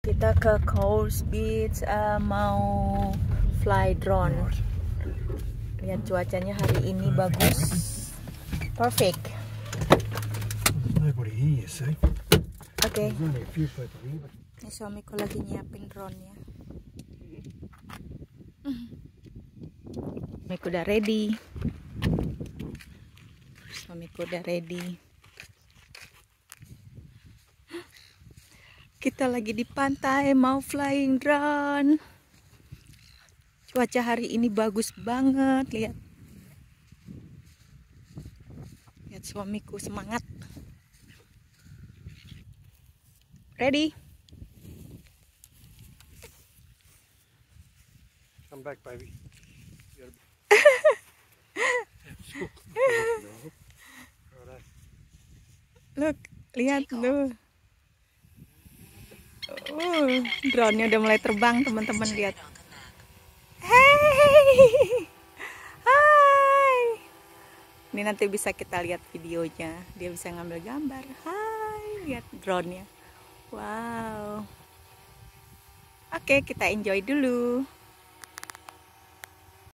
Kita ke Coast Beach mau fly drone. Lihat cuacanya hari ini bagus. Perfect. Oke. Ini suamiku lagi nyiapin drone-nya. Suamiku udah ready. Kita lagi di pantai mau flying drone. Cuaca hari ini bagus banget, lihat. Lihat suamiku semangat. Ready? Come back, baby. Look, lihat lu. Drone-nya udah mulai terbang, teman-teman lihat. Hey, hai. Ini nanti bisa kita lihat videonya. Dia bisa ngambil gambar. Hai, lihat drone-nya. Wow. Oke, kita enjoy dulu.